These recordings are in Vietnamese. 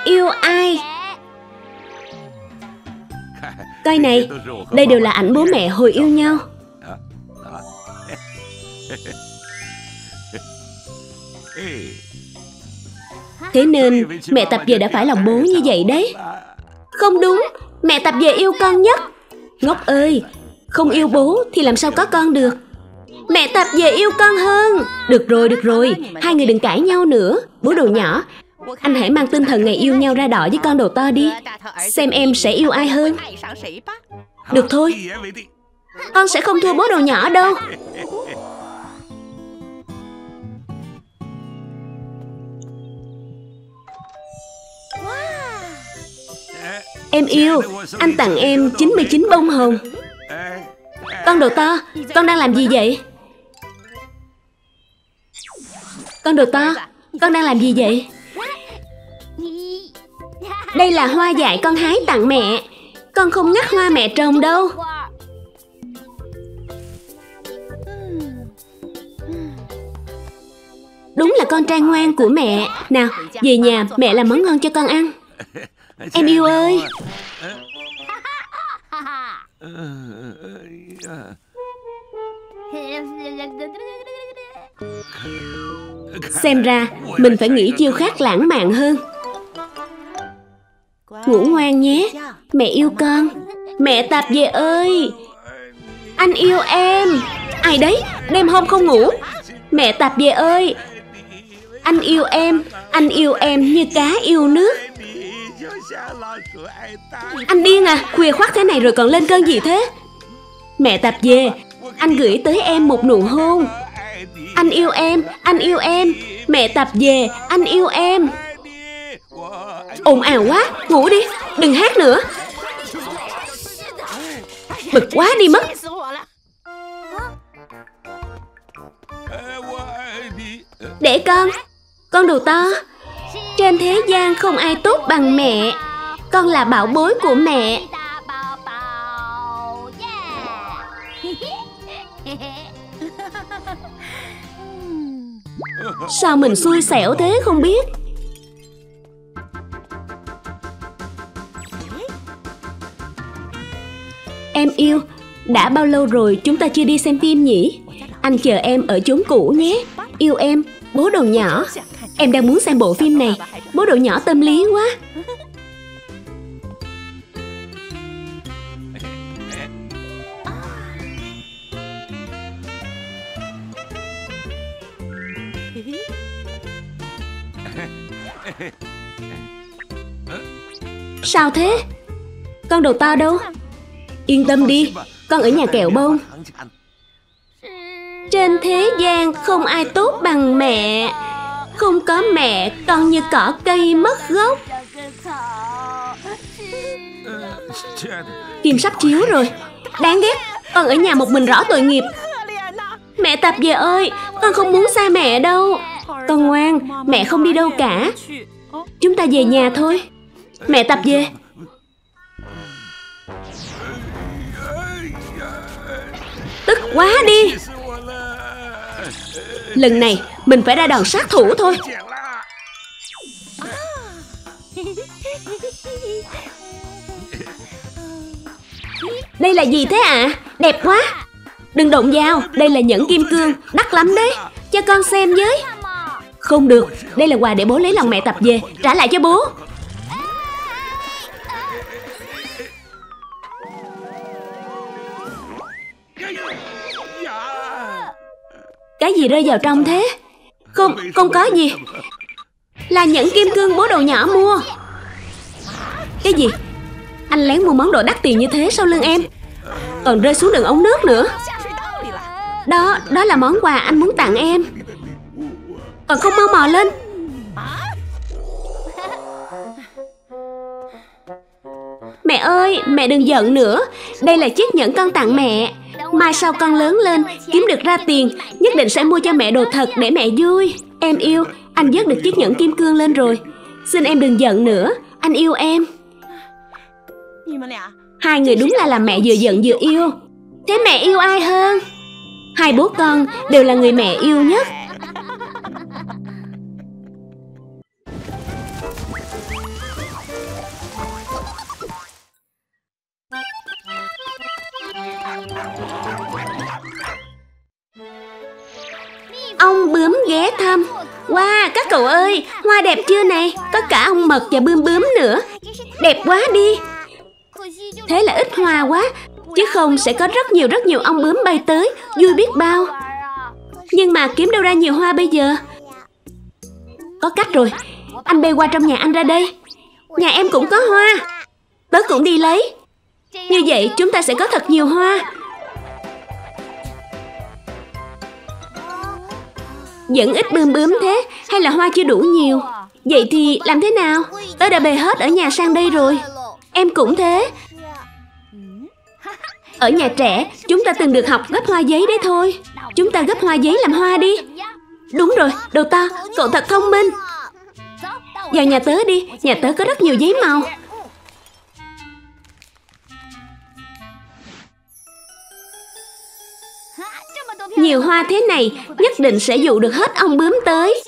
yêu ai? Coi này, đây đều là ảnh bố mẹ hồi yêu nhau. Thế nên mẹ Tập Về đã phải lòng bố như vậy đấy. Không đúng, mẹ Tập Về yêu con nhất. Ngốc ơi, không yêu bố thì làm sao có con được. Mẹ Tập Về yêu con hơn. Được rồi, hai người đừng cãi nhau nữa. Bố đồ nhỏ, anh hãy mang tinh thần ngày yêu nhau ra đọ với con đầu to đi. Xem em sẽ yêu ai hơn. Được thôi, con sẽ không thua bố đồ nhỏ đâu. Em yêu, anh tặng em 99 bông hồng. Con đồ to, con đang làm gì vậy? Con đồ to, con đang làm gì vậy? Đây là hoa dại con hái tặng mẹ. Con không ngắt hoa mẹ trồng đâu. Đúng là con trai ngoan của mẹ. Nào, về nhà mẹ làm món ngon cho con ăn. Em yêu ơi. Xem ra mình phải nghĩ chiêu khác lãng mạn hơn. Ngủ ngoan nhé, mẹ yêu con. Mẹ Tập Về ơi, anh yêu em. Ai đấy, đêm hôm không ngủ. Mẹ Tập Về ơi, anh yêu em như cá yêu nước. Anh điên à, khuya khoắt thế này rồi còn lên cơn gì thế? Mẹ Tập Về, anh gửi tới em một nụ hôn. Anh yêu em. Mẹ Tập Về, anh yêu em. Ồn ào quá, ngủ đi, đừng hát nữa. Bực quá đi mất. Để con đồ to. Trên thế gian không ai tốt bằng mẹ. Con là bảo bối của mẹ. Sao mình xui xẻo thế không biết. Em yêu, đã bao lâu rồi chúng ta chưa đi xem phim nhỉ? Anh chờ em ở chốn cũ nhé. Yêu em, bố đồ nhỏ. Em đang muốn xem bộ phim này. Bố đồ nhỏ tâm lý quá. Sao thế? Con đồ to đâu? Yên tâm đi, con ở nhà kẹo bông. Trên thế gian không ai tốt bằng mẹ. Không có mẹ, con như cỏ cây mất gốc. Phim sắp chiếu rồi. Đáng ghét, con ở nhà một mình rõ tội nghiệp. Mẹ Tập Về ơi, con không muốn xa mẹ đâu. Con ngoan, mẹ không đi đâu cả. Chúng ta về nhà thôi. Mẹ Tập Về. Tức quá đi. Lần này mình phải ra đòn sát thủ thôi. Đây là gì thế ạ? Đẹp quá. Đừng động vào, đây là nhẫn kim cương, đắt lắm đấy. Cho con xem với. Không được, đây là quà để bố lấy lòng mẹ Tập Về. Trả lại cho bố. Cái gì rơi vào trong thế? Không có gì. Là nhẫn kim cương bố đồ nhỏ mua. Cái gì? Anh lén mua món đồ đắt tiền như thế sau lưng em. Còn rơi xuống đường ống nước nữa. Đó là món quà anh muốn tặng em. Còn không mau mò lên. Mẹ ơi, mẹ đừng giận nữa. Đây là chiếc nhẫn con tặng mẹ. Mai sau con lớn lên, kiếm được ra tiền, nhất định sẽ mua cho mẹ đồ thật để mẹ vui. Em yêu, anh vớt được chiếc nhẫn kim cương lên rồi. Xin em đừng giận nữa, anh yêu em. Hai người đúng là làm mẹ vừa giận vừa yêu. Thế mẹ yêu ai hơn? Hai bố con đều là người mẹ yêu nhất. cậu ơi, hoa đẹp chưa này? Có cả ong mật và bươm bướm nữa. Đẹp quá đi. Thế là ít hoa quá, chứ không sẽ có rất nhiều ong bướm bay tới, vui biết bao. Nhưng mà kiếm đâu ra nhiều hoa bây giờ? Có cách rồi, anh bay qua trong nhà anh ra đây. Nhà em cũng có hoa. Tớ cũng đi lấy. Như vậy chúng ta sẽ có thật nhiều hoa. Vẫn ít bươm bướm thế, hay là hoa chưa đủ nhiều? Vậy thì làm thế nào? Tớ đã bày hết ở nhà sang đây rồi. Em cũng thế. Ở nhà trẻ, chúng ta từng được học gấp hoa giấy đấy thôi. Chúng ta gấp hoa giấy làm hoa đi. Đúng rồi, Đầu To, cậu thật thông minh. Vào nhà tớ đi, nhà tớ có rất nhiều giấy màu. Nhiều hoa thế này nhất định sẽ dụ được hết ong bướm tới.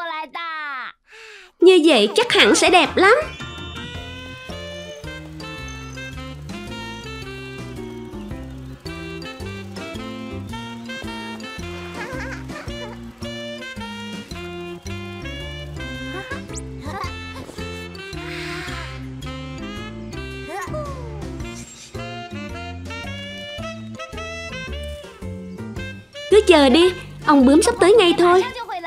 Như vậy chắc hẳn sẽ đẹp lắm. Cứ chờ đi, ong bướm sắp tới ngay thôi.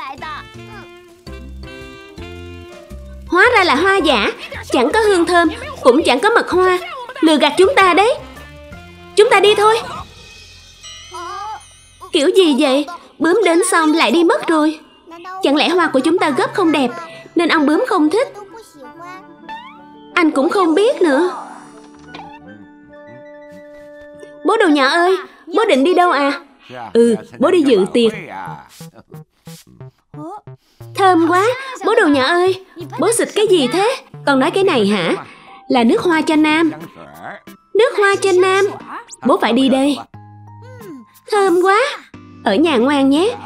Hóa ra là hoa giả, chẳng có hương thơm, cũng chẳng có mật hoa. Lừa gạt chúng ta đấy. Chúng ta đi thôi. Kiểu gì vậy? Bướm đến xong lại đi mất rồi. Chẳng lẽ hoa của chúng ta gấp không đẹp nên ong bướm không thích? Anh cũng không biết nữa. Bố Đầu Nhỏ ơi, bố định đi đâu à? Bố đi dự tiệc. Thơm quá. Bố Đầu Nhỏ ơi, bố xịt cái gì thế? Con nói cái này hả? Là nước hoa cho nam. Nước hoa cho nam. Bố phải đi đây. Thơm quá. Ở nhà ngoan nhé.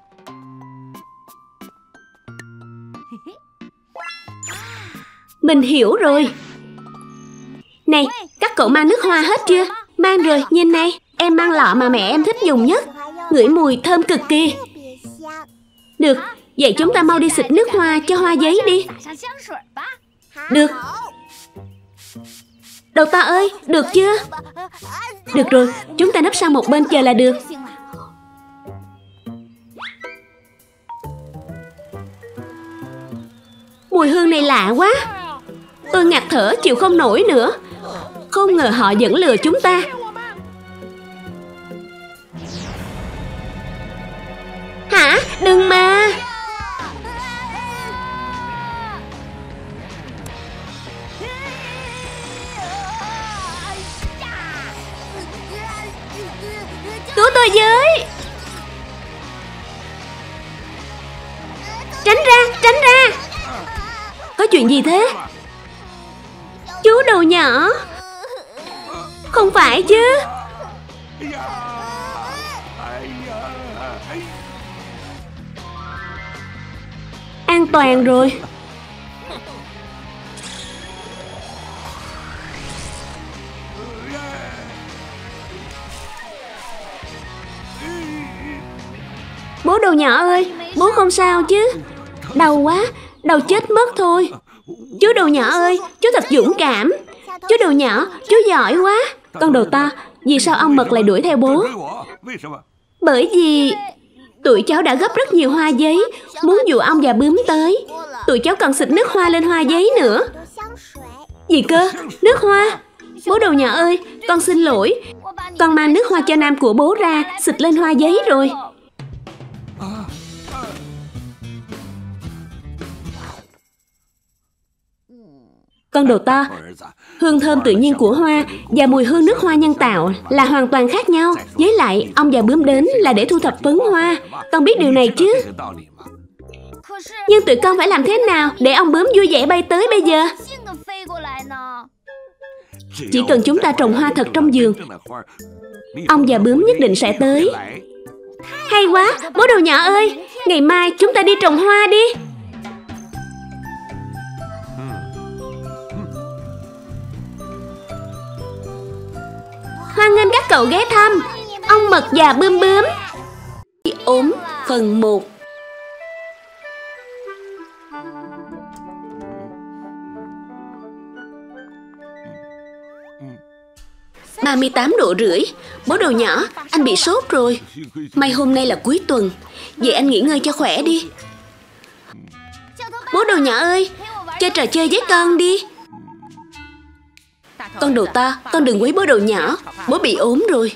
Mình hiểu rồi. Này, các cậu mang nước hoa hết chưa? Mang rồi, nhìn này. Em mang lọ mà mẹ em thích dùng nhất. Ngửi mùi thơm cực kỳ. Được, vậy chúng ta mau đi xịt nước hoa cho hoa giấy đi. Được. Đầu To ơi, được chưa? Được rồi, chúng ta nấp sang một bên chờ là được. Mùi hương này lạ quá. Tôi ngạt thở chịu không nổi nữa. Không ngờ họ vẫn lừa chúng ta. Hả? Đừng mà. Cứu tôi với. Tránh ra, tránh ra. Có chuyện gì thế? Chú Đầu Nhỏ. Không phải chứ? An toàn rồi. Bố Đầu Nhỏ ơi, bố không sao chứ? Đau quá, đau chết mất thôi. Chú Đầu Nhỏ ơi, chú thật dũng cảm. Chú Đầu Nhỏ, chú giỏi quá. Con Đầu To, vì sao ong mật lại đuổi theo bố? Bởi vì tụi cháu đã gấp rất nhiều hoa giấy, muốn dụ ong và bướm tới. Tụi cháu còn xịt nước hoa lên hoa giấy nữa. Gì cơ? Nước hoa? Bố Đầu Nhỏ ơi, con xin lỗi. Con mang nước hoa cho nam của bố ra, xịt lên hoa giấy rồi. Con Đầu To, hương thơm tự nhiên của hoa và mùi hương nước hoa nhân tạo là hoàn toàn khác nhau. Với lại, ong và bướm đến là để thu thập phấn hoa. Con biết điều này chứ? Nhưng tụi con phải làm thế nào để ong bướm vui vẻ bay tới bây giờ? Chỉ cần chúng ta trồng hoa thật trong vườn, ong và bướm nhất định sẽ tới. Hay quá, bố Đầu Nhỏ ơi, ngày mai chúng ta đi trồng hoa đi. Hoan nghênh các cậu ghé thăm Ong Mật và Bươm Bướm. Ốm phần 1. 38,5 độ. Bố đồ nhỏ, anh bị sốt rồi. May hôm nay là cuối tuần, vậy anh nghỉ ngơi cho khỏe đi. Bố đồ nhỏ ơi, chơi trò chơi với con đi. Con đồ to, con đừng quấy bố đồ nhỏ. Bố bị ốm rồi.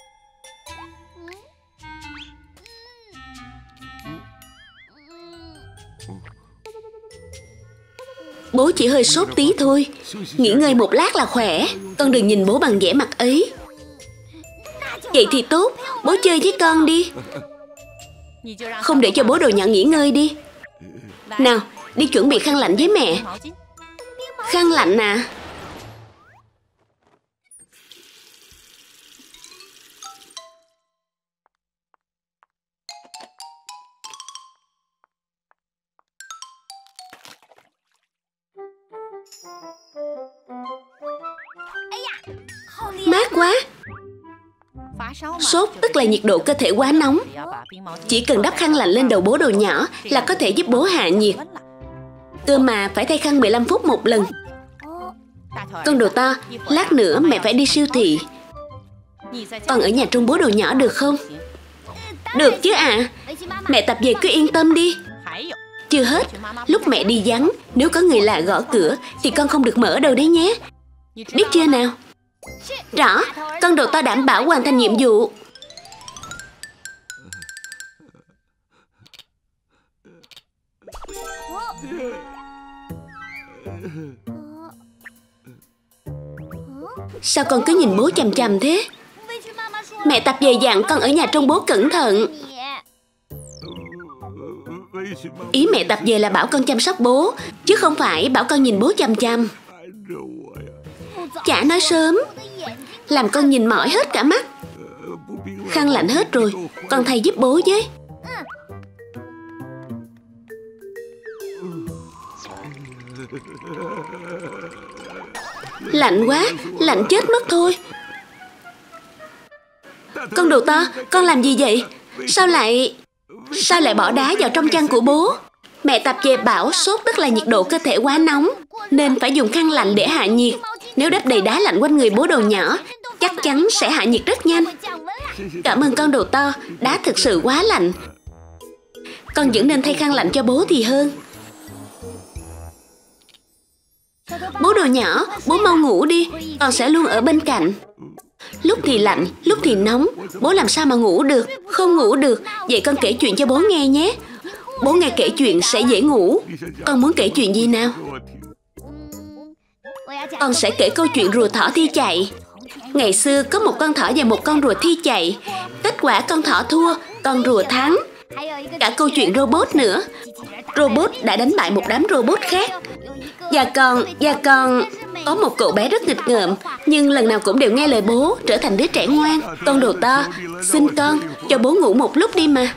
Bố chỉ hơi sốt tí thôi, nghỉ ngơi một lát là khỏe. Con đừng nhìn bố bằng vẻ mặt ấy. Vậy thì tốt, bố chơi với con đi. Không để cho bố đồ nhỏ nghỉ ngơi đi. Nào, đi chuẩn bị khăn lạnh với mẹ. Khăn lạnh à? Mát quá. Sốt tức là nhiệt độ cơ thể quá nóng. Chỉ cần đắp khăn lạnh lên đầu bố đồ nhỏ là có thể giúp bố hạ nhiệt. Cơ mà phải thay khăn 15 phút một lần. Con đồ to, lát nữa mẹ phải đi siêu thị. Con ở nhà trông bố đồ nhỏ được không? Được chứ ạ. Mẹ tập về cứ yên tâm đi. Chưa hết, lúc mẹ đi vắng, nếu có người lạ gõ cửa thì con không được mở đâu đấy nhé. Biết chưa nào? Rõ, con đồ to đảm bảo hoàn thành nhiệm vụ. Sao con cứ nhìn bố chằm chằm thế? Mẹ tập về dặn con ở nhà trông bố cẩn thận. Ý mẹ tập về là bảo con chăm sóc bố, chứ không phải bảo con nhìn bố chằm chằm. Chả nói sớm, làm con nhìn mỏi hết cả mắt. Khăn lạnh hết rồi, con thay giúp bố với. Lạnh quá, lạnh chết mất thôi. Con đồ to, con làm gì vậy? Sao lại bỏ đá vào trong chăn của bố? Mẹ tập về bảo sốt tức là nhiệt độ cơ thể quá nóng, nên phải dùng khăn lạnh để hạ nhiệt. Nếu đắp đầy đá lạnh quanh người bố đồ nhỏ, chắc chắn sẽ hạ nhiệt rất nhanh. Cảm ơn con đồ to, đá thực sự quá lạnh. Con vẫn nên thay khăn lạnh cho bố thì hơn. Bố đồ nhỏ, bố mau ngủ đi, con sẽ luôn ở bên cạnh. Lúc thì lạnh, lúc thì nóng, bố làm sao mà ngủ được? Không ngủ được, vậy con kể chuyện cho bố nghe nhé. Bố nghe kể chuyện sẽ dễ ngủ. Con muốn kể chuyện gì nào? Con sẽ kể câu chuyện rùa thỏ thi chạy. Ngày xưa có một con thỏ và một con rùa thi chạy. Kết quả con thỏ thua, con rùa thắng. Cả câu chuyện robot nữa. Robot đã đánh bại một đám robot khác. Và còn có một cậu bé rất nghịch ngợm, nhưng lần nào cũng đều nghe lời bố, trở thành đứa trẻ ngoan. Con đồ to, xin con, cho bố ngủ một lúc đi mà.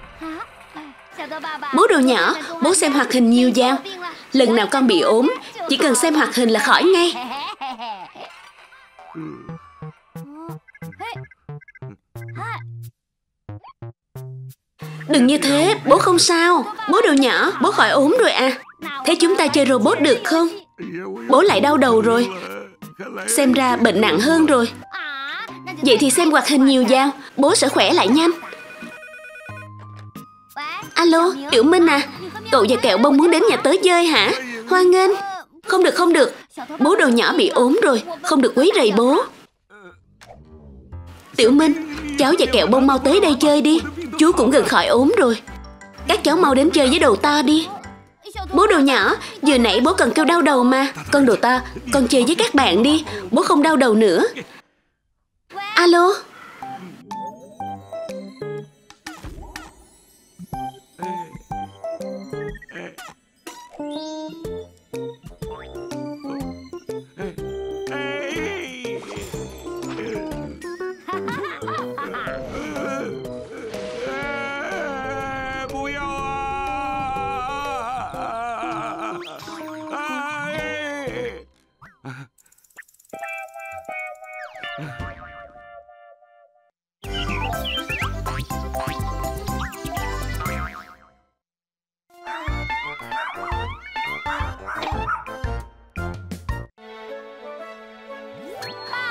Bố đồ nhỏ, bố xem hoạt hình nhiều vào. Lần nào con bị ốm, chỉ cần xem hoạt hình là khỏi ngay. Đừng như thế, bố không sao. Bố đồ nhỏ, bố khỏi ốm rồi à. Thế chúng ta chơi robot được không? Bố lại đau đầu rồi. Xem ra bệnh nặng hơn rồi. Vậy thì xem hoạt hình nhiều vào, bố sẽ khỏe lại nhanh. Alo, Tiểu Minh à, cậu và Kẹo Bông muốn đến nhà tớ chơi hả? Hoan nghênh. Không được, bố đồ nhỏ bị ốm rồi, không được quấy rầy bố. Tiểu Minh, cháu và Kẹo Bông mau tới đây chơi đi. Chú cũng gần khỏi ốm rồi. Các cháu mau đến chơi với đồ to đi. Bố đồ nhỏ, vừa nãy bố còn kêu đau đầu mà. Con đồ to, con chơi với các bạn đi, bố không đau đầu nữa. Alo.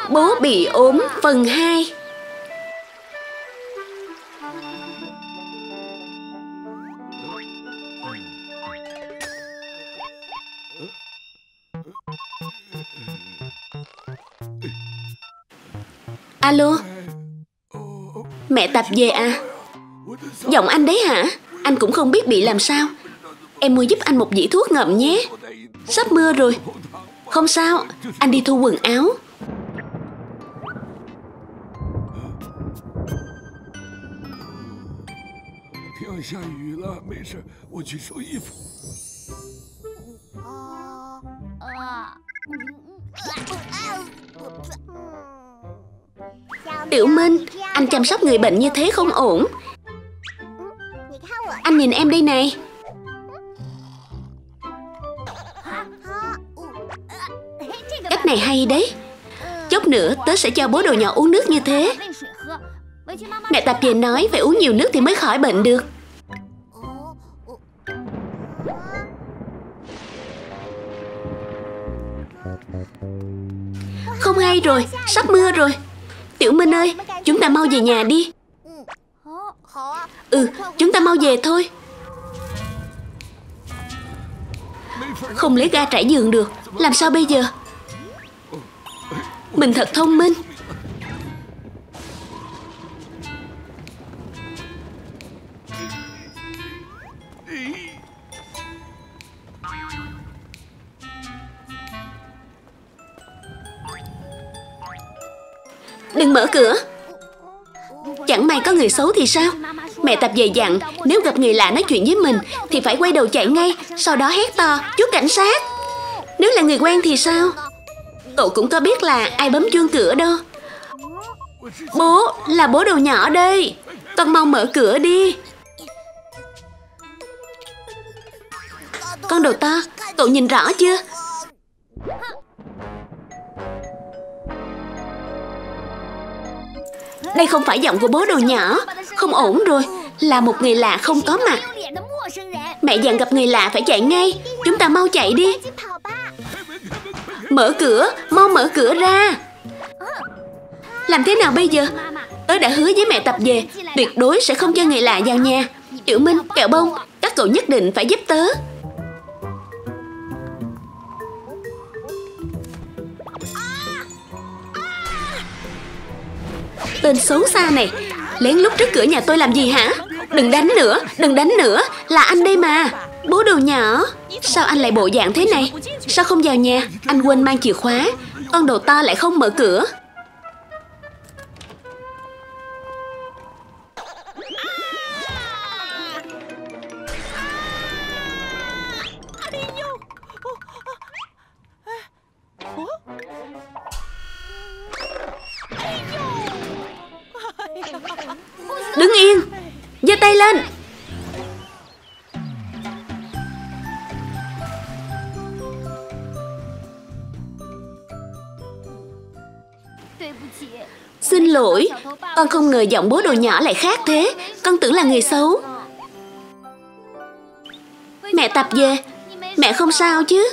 Bố bị ốm phần 2. Alo, mẹ Tập về à? Giọng anh đấy hả? Anh cũng không biết bị làm sao. Em mua giúp anh một dĩ thuốc ngậm nhé. Sắp mưa rồi. Không sao, anh đi thu quần áo. Tiểu Minh, anh chăm sóc người bệnh như thế không ổn. Anh nhìn em đây này. Cách này hay đấy. Chốc nữa tớ sẽ cho bố đồ nhỏ uống nước như thế. Mẹ Tập về nói phải uống nhiều nước thì mới khỏi bệnh được. Không hay rồi, sắp mưa rồi. Tiểu Minh ơi, chúng ta mau về nhà đi. Chúng ta mau về thôi. Không lấy ga trải giường được. Làm sao bây giờ? Mình thật thông minh. Đừng mở cửa. Chẳng may có người xấu thì sao? Mẹ Tập về dặn, nếu gặp người lạ nói chuyện với mình thì phải quay đầu chạy ngay, sau đó hét to, chú cảnh sát. Nếu là người quen thì sao? Cậu cũng có biết là ai bấm chuông cửa đâu. Bố, là bố đồ nhỏ đây. Con mau mở cửa đi. Con đồ to, cậu nhìn rõ chưa? Đây không phải giọng của bố đồ nhỏ. Không ổn rồi. Là một người lạ không có mặt. Mẹ dặn gặp người lạ phải chạy ngay. Chúng ta mau chạy đi. Mở cửa, mau mở cửa ra. Làm thế nào bây giờ? Tớ đã hứa với mẹ Tập về tuyệt đối sẽ không cho người lạ vào nhà. Tiểu Minh, Kẹo Bông, các cậu nhất định phải giúp tớ. Tên xấu xa này, lén lút trước cửa nhà tôi làm gì hả? Đừng đánh nữa, đừng đánh nữa. Là anh đây mà. Bố đồ nhỏ, sao anh lại bộ dạng thế này? Sao không vào nhà? Anh quên mang chìa khóa. Con đồ to lại không mở cửa. Đứng yên, giơ tay lên. Xin lỗi, con không ngờ giọng bố đồ nhỏ lại khác thế. Con tưởng là người xấu. Mẹ Tập về. Mẹ không sao chứ?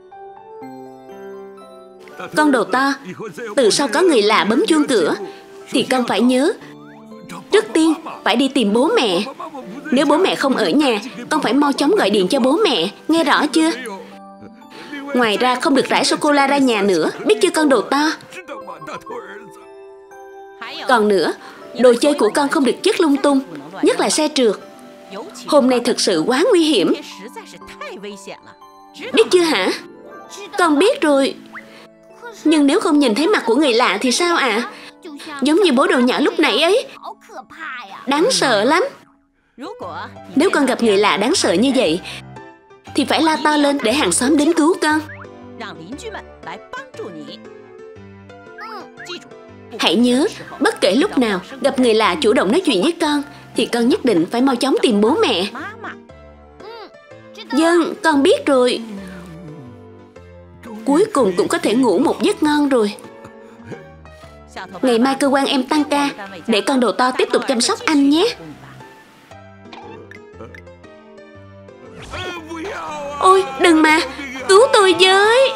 Con đồ to, từ sau có người lạ bấm chuông cửa thì con phải nhớ, trước tiên phải đi tìm bố mẹ. Nếu bố mẹ không ở nhà, con phải mau chóng gọi điện cho bố mẹ. Nghe rõ chưa? Ngoài ra không được rải sô-cô-la ra nhà nữa. Biết chưa con đồ to? Còn nữa, đồ chơi của con không được chất lung tung, nhất là xe trượt. Hôm nay thực sự quá nguy hiểm. Biết chưa hả? Con biết rồi. Nhưng nếu không nhìn thấy mặt của người lạ thì sao ạ? Giống như bố đồ nhỏ lúc nãy ấy. Đáng sợ lắm. Nếu con gặp người lạ đáng sợ như vậy thì phải la to lên để hàng xóm đến cứu con. Hãy nhớ, bất kể lúc nào gặp người lạ chủ động nói chuyện với con thì con nhất định phải mau chóng tìm bố mẹ. Vâng, con biết rồi. Cuối cùng cũng có thể ngủ một giấc ngon rồi. Ngày mai cơ quan em tăng ca, để con đồ to tiếp tục chăm sóc anh nhé. Ôi, đừng mà, cứu tôi với.